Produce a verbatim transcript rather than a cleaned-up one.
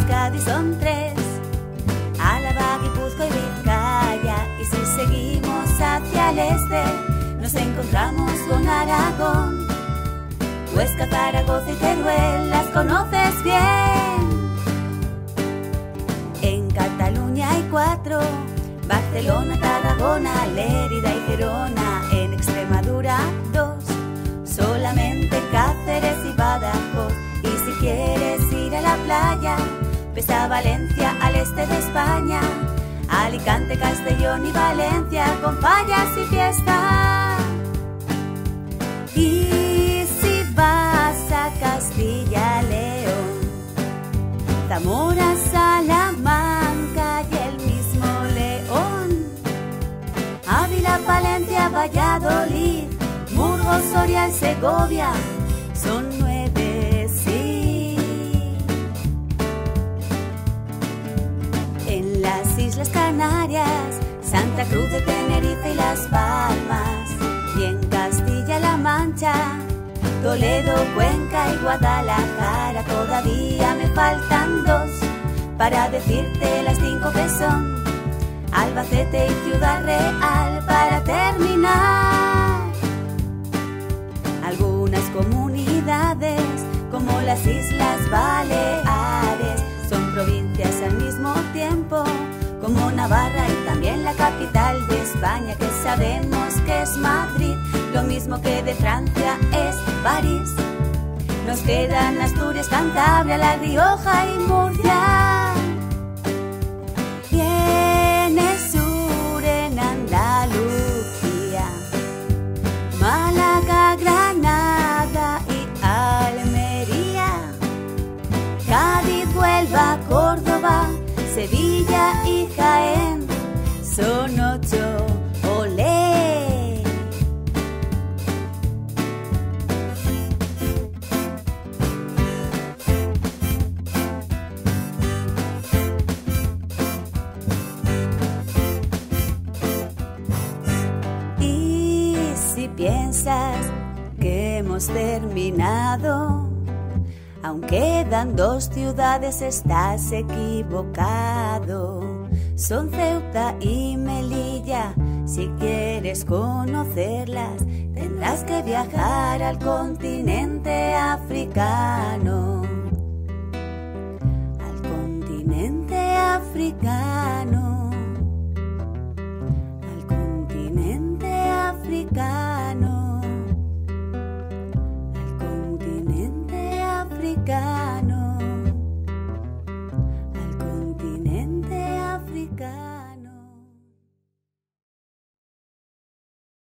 Cádiz son tres, Álava, Guipúzcoa y Vizcaya. Y si seguimos hacia el este, nos encontramos con Aragón. Huesca, Zaragoza y Teruel las conoces bien. En Cataluña hay cuatro, Barcelona, Tarragona, Lérida y Gerona. En Extremadura dos, solamente Cáceres y Badajoz. Y si quieres ir a la playa, ves a Valencia al este de España, Alicante, Castellón y Valencia con fallas y fiesta. Y si vas a Castilla, León, Zamora, Salamanca y el mismo León, Ávila, Palencia, Valladolid, Burgos, Soria y Segovia, son nueve, sí. En las Islas Canarias, Santa Cruz de Tenerife y Las Palmas. Y en Castilla-La Mancha, Toledo, Cuenca y Guadalajara. Todavía me faltan dos para decirte las cinco que son Albacete y Ciudad Real para terminar. Algunas comunidades, como las Islas Baleares, son provincias al mismo tiempo, como Navarra y también la capital de España, que sabemos que es Madrid, lo mismo que de Francia es París. Nos quedan Asturias, Cantabria, La Rioja y Murcia. Y en el sur, en Andalucía, Málaga, Granada y Almería, Cádiz, Huelva, Córdoba, Sevilla y Jaén, son ocho, olé. Y si piensas que hemos terminado, aún quedan dos ciudades, estás equivocado. Son Ceuta y Melilla. Si quieres conocerlas, tendrás que viajar al continente africano. Al continente africano.